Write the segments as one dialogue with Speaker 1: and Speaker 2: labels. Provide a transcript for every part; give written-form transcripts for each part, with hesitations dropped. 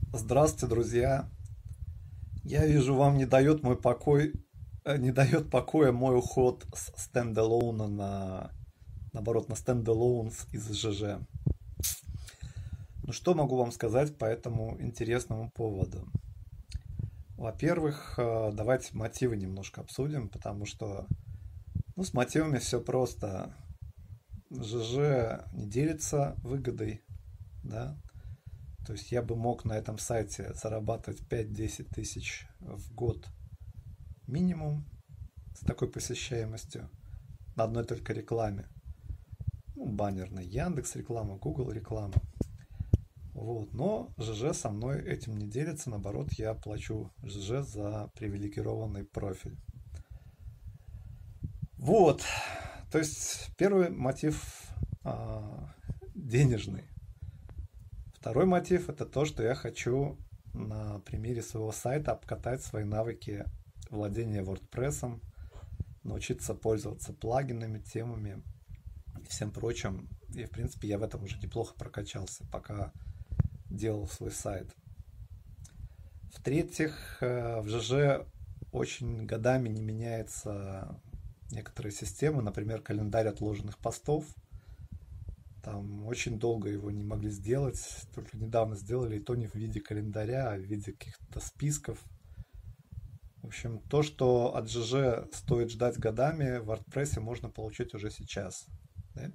Speaker 1: Здравствуйте, друзья. Я вижу, вам не дает покоя мой уход с стендалона наоборот, на стендалонс из ЖЖ. Ну что могу вам сказать по этому интересному поводу? Во-первых, давайте мотивы немножко обсудим, потому что, с мотивами все просто. ЖЖ не делится выгодой, да. То есть я бы мог на этом сайте зарабатывать 5-10 тысяч в год минимум с такой посещаемостью на одной только рекламе. Баннерная Яндекс реклама, Google реклама. Вот. Но ЖЖ со мной этим не делится, наоборот, я плачу ЖЖ за привилегированный профиль. Вот. То есть первый мотив денежный. Второй мотив это то, что я хочу на примере своего сайта обкатать свои навыки владения WordPress, научиться пользоваться плагинами, темами и всем прочим. И, в принципе, я в этом уже неплохо прокачался, пока делал свой сайт. В-третьих, в ЖЖ очень годами не меняется некоторые системы, например, календарь отложенных постов. Там очень долго его не могли сделать, только недавно сделали, и то не в виде календаря, а в виде каких-то списков. В общем, то, что от ЖЖ стоит ждать годами, в WordPress можно получить уже сейчас. Да?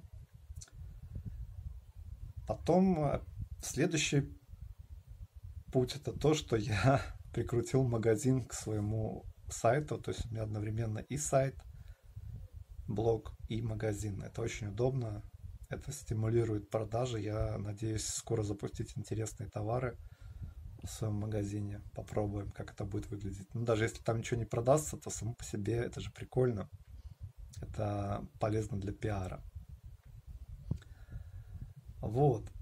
Speaker 1: Потом следующий путь это то, что я прикрутил магазин к своему сайту, то есть у меня одновременно и сайт, блог и магазин. Это очень удобно, это стимулирует продажи. Я надеюсь скоро запустить интересные товары в своем магазине. Попробуем, как это будет выглядеть. Ну, даже если там ничего не продастся, то само по себе это же прикольно. Это полезно для пиара. Вот.